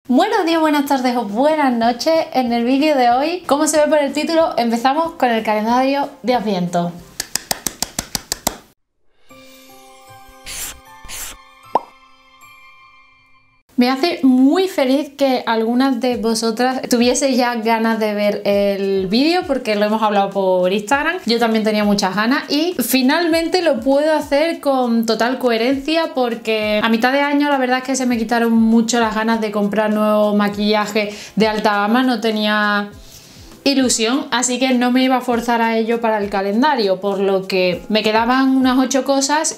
Buenos días, buenas tardes o buenas noches. En el vídeo de hoy, como se ve por el título, empezamos con el calendario de Adviento. Me hace muy feliz que algunas de vosotras tuvieseis ya ganas de ver el vídeo porque lo hemos hablado por Instagram. Yo también tenía muchas ganas y finalmente lo puedo hacer con total coherencia porque a mitad de año la verdad es que se me quitaron mucho las ganas de comprar nuevo maquillaje de alta gama. No tenía ilusión, así que no me iba a forzar a ello para el calendario, por lo que me quedaban unas 8 cosas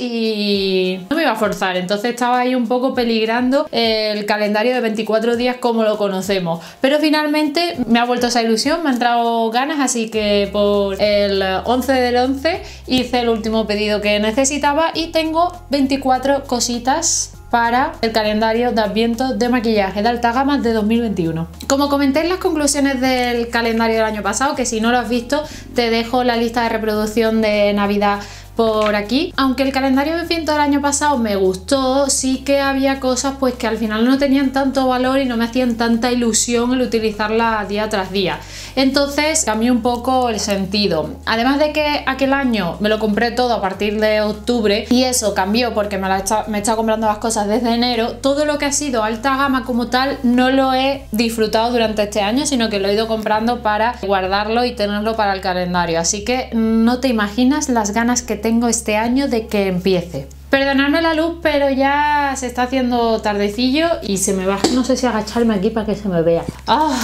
y no me iba a forzar. Entonces estaba ahí un poco peligrando el calendario de 24 días como lo conocemos, pero finalmente me ha vuelto esa ilusión, me han entrado ganas, así que por el 11 del 11 hice el último pedido que necesitaba y tengo 24 cositas para el calendario de Adviento de maquillaje de alta gama de 2021. Como comenté en las conclusiones del calendario del año pasado, que si no lo has visto te dejo la lista de reproducción de Navidad por aquí. Aunque el calendario de Adviento del año pasado me gustó, sí que había cosas pues que al final no tenían tanto valor y no me hacían tanta ilusión el utilizarla día tras día. Entonces cambié un poco el sentido. Además de que aquel año me lo compré todo a partir de octubre y eso cambió porque me he estado comprando las cosas desde enero, todo lo que ha sido alta gama como tal no lo he disfrutado durante este año, sino que lo he ido comprando para guardarlo y tenerlo para el calendario. Así que no te imaginas las ganas que tengo este año de que empiece. Perdonadme la luz, pero ya se está haciendo tardecillo y se me va. No sé si agacharme aquí para que se me vea.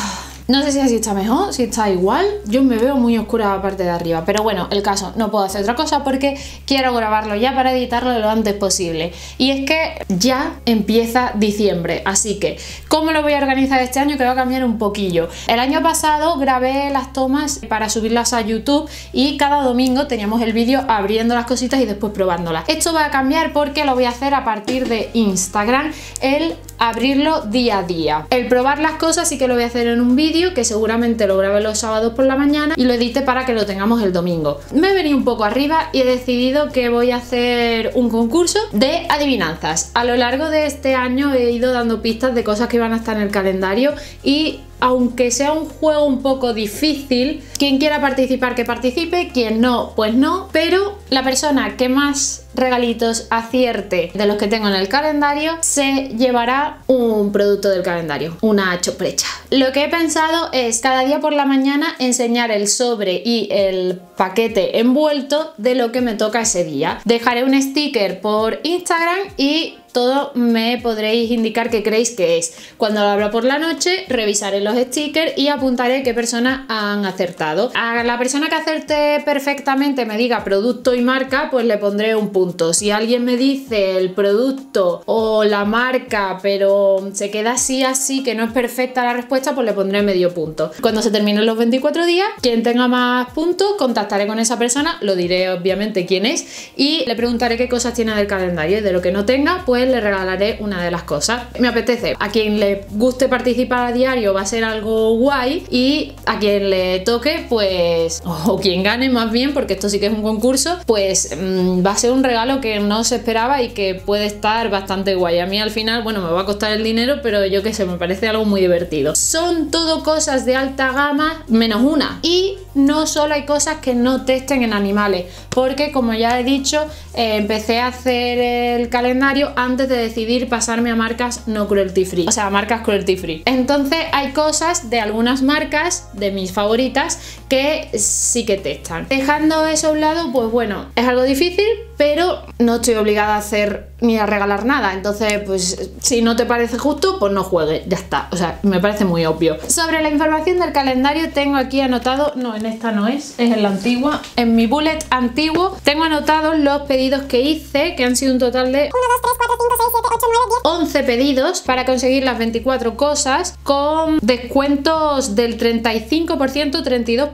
No sé si así está mejor, si está igual. Yo me veo muy oscura la parte de arriba, pero bueno, el caso, no puedo hacer otra cosa porque quiero grabarlo ya para editarlo lo antes posible. Y es que ya empieza diciembre, así que ¿cómo lo voy a organizar este año? Que va a cambiar un poquillo. El año pasado grabé las tomas para subirlas a YouTube y cada domingo teníamos el vídeo abriendo las cositas y después probándolas. Esto va a cambiar porque lo voy a hacer a partir de Instagram, el abrirlo día a día. El probar las cosas sí que lo voy a hacer en un vídeo que seguramente lo grabe los sábados por la mañana y lo edite para que lo tengamos el domingo. Me he venido un poco arriba y he decidido que voy a hacer un concurso de adivinanzas. A lo largo de este año he ido dando pistas de cosas que van a estar en el calendario y aunque sea un juego un poco difícil, quien quiera participar que participe, quien no, pues no, pero la persona que más regalitos acierte de los que tengo en el calendario se llevará un producto del calendario, una choprecha. Lo que he pensado es cada día por la mañana enseñar el sobre y el paquete envuelto de lo que me toca ese día. Dejaré un sticker por Instagram y todo me podréis indicar qué creéis que es. Cuando lo abra por la noche revisaré los stickers y apuntaré qué personas han acertado. A la persona que acerte perfectamente me diga producto y marca, pues le pondré un punto. Si alguien me dice el producto o la marca pero se queda así que no es perfecta la respuesta, pues le pondré medio punto. Cuando se terminen los 24 días, quien tenga más puntos contactaré con esa persona, lo diré obviamente quién es y le preguntaré qué cosas tiene del calendario y de lo que no tenga pues le regalaré una de las cosas. Me apetece. A quien le guste participar a diario va a ser algo guay y a quien le toque pues, o quien gane más bien, porque esto sí que es un concurso, pues va a ser un regalo que no se esperaba y que puede estar bastante guay. A mí al final, bueno, me va a costar el dinero, pero yo qué sé, me parece algo muy divertido. Son todo cosas de alta gama menos una y no solo hay cosas que no testen en animales, porque como ya he dicho, empecé a hacer el calendario antes de decidir pasarme a marcas no cruelty free, o sea, marcas cruelty free. Entonces hay cosas de algunas marcas, de mis favoritas, que sí que testan. Dejando eso a un lado, pues bueno, es algo difícil, pero no estoy obligada a hacer ni a regalar nada. Entonces, pues si no te parece justo, pues no juegues, ya está. O sea, me parece muy obvio. Sobre la información del calendario tengo aquí anotado, no, en esta no es en la antigua, en mi bullet antiguo tengo anotados los pedidos que hice, que han sido un total de 1, 2, 3, 4, 5, 6, 7, 8, 9, 10, 11 pedidos para conseguir las 24 cosas con descuentos del 35%, 32%,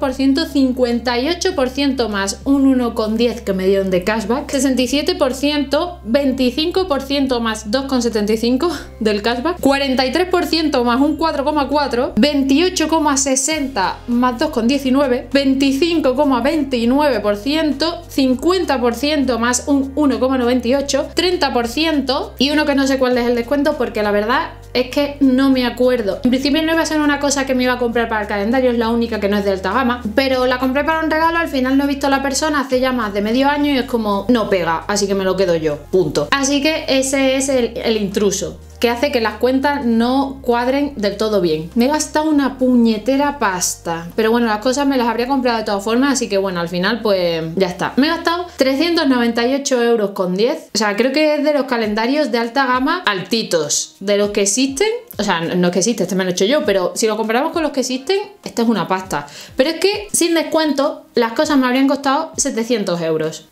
58% más un 1,10 que me dieron de cashback, 67%, 25% más 2,75 del cashback, 43% más un 4,4, 28,60 más 2,19, 25,29%, 50% más un 1,98, 30% y uno que no sé cuál es el descuento porque la verdad es que no me acuerdo. En principio no iba a ser una cosa que me iba a comprar para el calendario, es la única que no es de alta gama, pero la compré para un regalo, al final no he visto a la persona hace ya más de medio año y es como, no pega, así que me lo quedo yo, punto. Así que ese es el intruso, que hace que las cuentas no cuadren del todo bien. Me he gastado una puñetera pasta, pero bueno, las cosas me las habría comprado de todas formas, así que bueno, al final pues ya está. Me he gastado 398,10 €. O sea, creo que es de los calendarios de alta gama altitos, de los que existen. O sea, no es que existe, este me lo he hecho yo, pero si lo comparamos con los que existen, esta es una pasta. Pero es que sin descuento las cosas me habrían costado 700 €.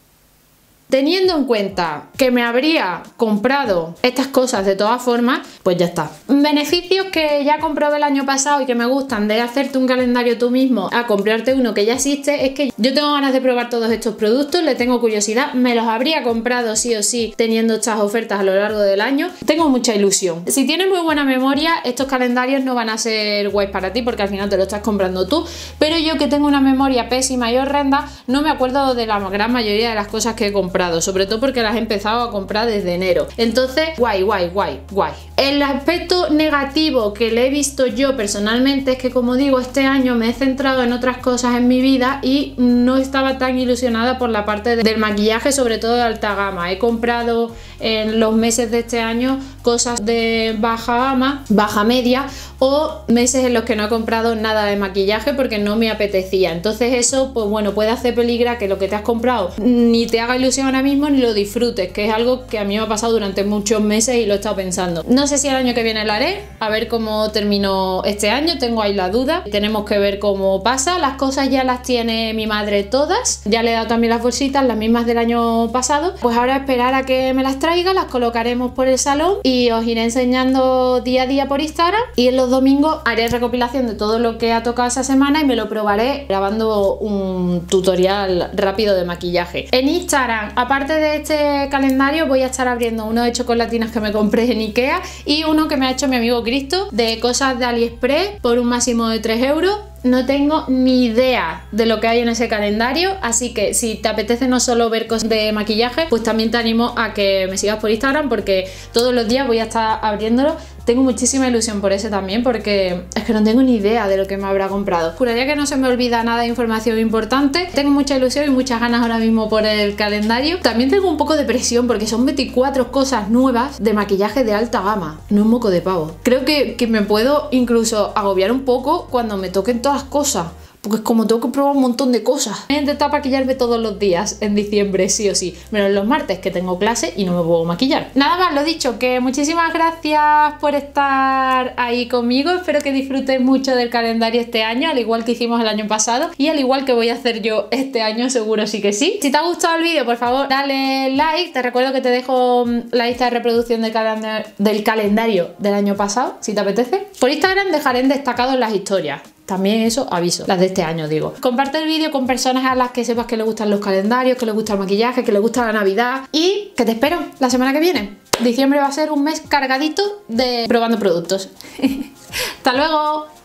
Teniendo en cuenta que me habría comprado estas cosas de todas formas, pues ya está. Beneficios que ya comprobé el año pasado y que me gustan de hacerte un calendario tú mismo a comprarte uno que ya existe, es que yo tengo ganas de probar todos estos productos, le tengo curiosidad, me los habría comprado sí o sí teniendo estas ofertas a lo largo del año. Tengo mucha ilusión. Si tienes muy buena memoria, estos calendarios no van a ser guays para ti porque al final te lo estás comprando tú, pero yo que tengo una memoria pésima y horrenda, no me acuerdo de la gran mayoría de las cosas que he comprado, sobre todo porque las he empezado a comprar desde enero. Entonces, guay. El aspecto negativo que le he visto yo personalmente es que, como digo, este año me he centrado en otras cosas en mi vida y no estaba tan ilusionada por la parte del maquillaje, sobre todo de alta gama. He comprado en los meses de este año cosas de baja gama, baja media, o meses en los que no he comprado nada de maquillaje porque no me apetecía. Entonces eso, pues bueno, puede hacer peligrar que lo que te has comprado ni te haga ilusión ahora mismo ni lo disfrutes, que es algo que a mí me ha pasado durante muchos meses y lo he estado pensando. No sé si el año que viene lo haré, a ver cómo termino este año, tengo ahí la duda, tenemos que ver cómo pasa. Las cosas ya las tiene mi madre todas, ya le he dado también las bolsitas, las mismas del año pasado, pues ahora esperar a que me las traiga, las colocaremos por el salón y os iré enseñando día a día por Instagram, y en los domingos haré recopilación de todo lo que ha tocado esa semana y me lo probaré grabando un tutorial rápido de maquillaje. En Instagram, aparte de este calendario, voy a estar abriendo uno de chocolatinas que me compré en Ikea y uno que me ha hecho mi amigo Cristo de cosas de AliExpress por un máximo de 3 €. No tengo ni idea de lo que hay en ese calendario, así que si te apetece no solo ver cosas de maquillaje, pues también te animo a que me sigas por Instagram porque todos los días voy a estar abriéndolo. Tengo muchísima ilusión por ese también porque es que no tengo ni idea de lo que me habrá comprado. Juraría que no se me olvida nada de información importante. Tengo mucha ilusión y muchas ganas ahora mismo por el calendario. También tengo un poco de presión porque son 24 cosas nuevas de maquillaje de alta gama. No un moco de pavo. Creo que me puedo incluso agobiar un poco cuando me toquen todas las cosas. Porque es como tengo que probar un montón de cosas. Voy a intentar maquillarme todos los días en diciembre, sí o sí. Menos los martes que tengo clase y no me puedo maquillar. Nada más, lo dicho, que muchísimas gracias por estar ahí conmigo. Espero que disfrutes mucho del calendario este año, al igual que hicimos el año pasado y al igual que voy a hacer yo este año, seguro sí que sí. Si te ha gustado el vídeo, por favor, dale like. Te recuerdo que te dejo la lista de reproducción del calendario del año pasado, si te apetece. Por Instagram dejaré en destacado las historias. También eso, aviso, las de este año digo. Comparte el vídeo con personas a las que sepas que les gustan los calendarios, que les gusta el maquillaje, que les gusta la Navidad y que te espero la semana que viene. Diciembre va a ser un mes cargadito de probando productos. ¡Hasta luego!